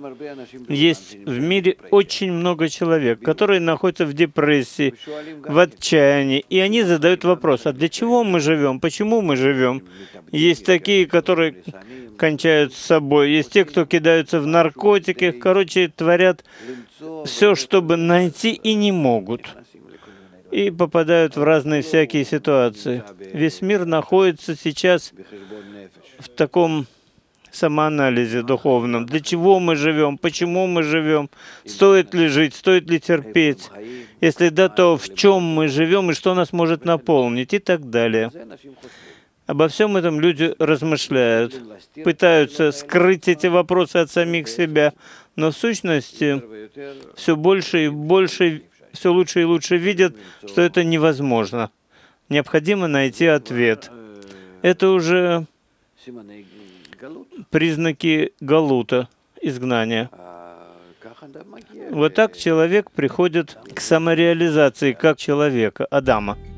Есть в мире очень много человек, которые находятся в депрессии, в отчаянии, и они задают вопрос, а для чего мы живем, почему мы живем? Есть такие, которые кончают с собой, есть те, кто кидаются в наркотики, короче, творят все, чтобы найти, и не могут. И попадают в разные всякие ситуации. Весь мир находится сейчас в таком самоанализе духовном. Для чего мы живем? Почему мы живем? Стоит ли жить? Стоит ли терпеть? Если да, то в чем мы живем и что нас может наполнить? И так далее. Обо всем этом люди размышляют, пытаются скрыть эти вопросы от самих себя, но в сущности все больше и больше, все лучше и лучше видят, что это невозможно. Необходимо найти ответ. Это уже признаки галута, изгнания. Вот так человек приходит к самореализации как человека, Адама.